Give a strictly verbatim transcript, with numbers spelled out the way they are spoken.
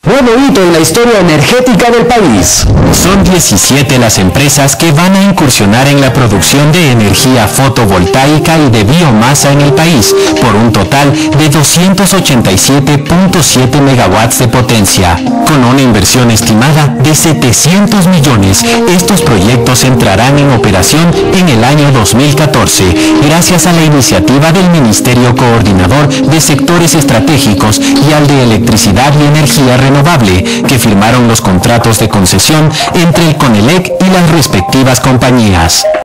Nuevo hito en la historia energética del país. Son diecisiete las empresas que van a incursionar en la producción de energía fotovoltaica y de biomasa en el país, por un total de doscientos ochenta y siete punto siete megawatts de potencia. Con una inversión estimada de setecientos millones, estos proyectos entrarán en operación en el año dos mil catorce, gracias a la iniciativa del Ministerio Coordinador de Sectores Estratégicos y al de Electricidad y Energía Renovable, que firmaron los contratos de concesión entre el CONELEC y las respectivas compañías.